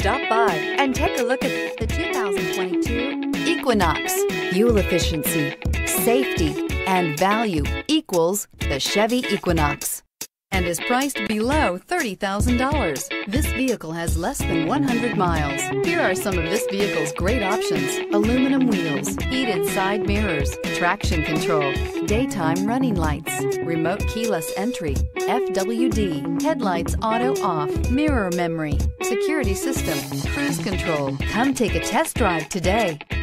Stop by and take a look at the 2022 Equinox. Fuel efficiency, safety, and value equals the Chevy Equinox, and is priced below $30,000. This vehicle has less than 100 miles. Here are some of this vehicle's great options: aluminum wheels, heated side mirrors, traction control, daytime running lights, remote keyless entry, FWD, headlights auto off, mirror memory, security system, cruise control. Come take a test drive today.